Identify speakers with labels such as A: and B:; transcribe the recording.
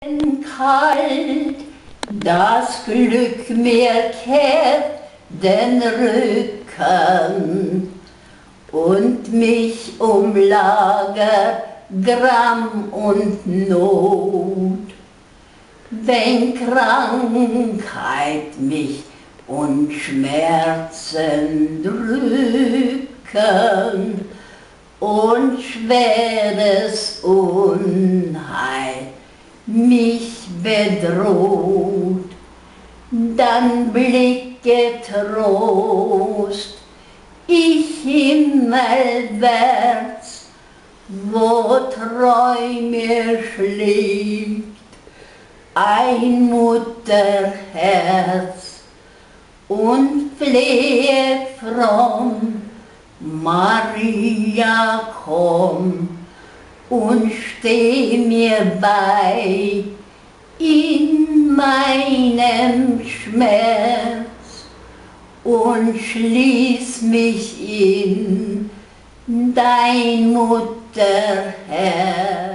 A: Wenn kalt das Glück mir kehrt den Rücken und mich umlagert Gram und Not, wenn Krankheit mich und Schmerzen drücken und schweres Unheil mich bedroht, dann blicke Trost ich himmelwärts, wo treu mir schlägt ein Mutterherz und flehe fromm: Maria, komm und steh mir bei in meinem Schmerz und schließ mich in dein Mutterherz.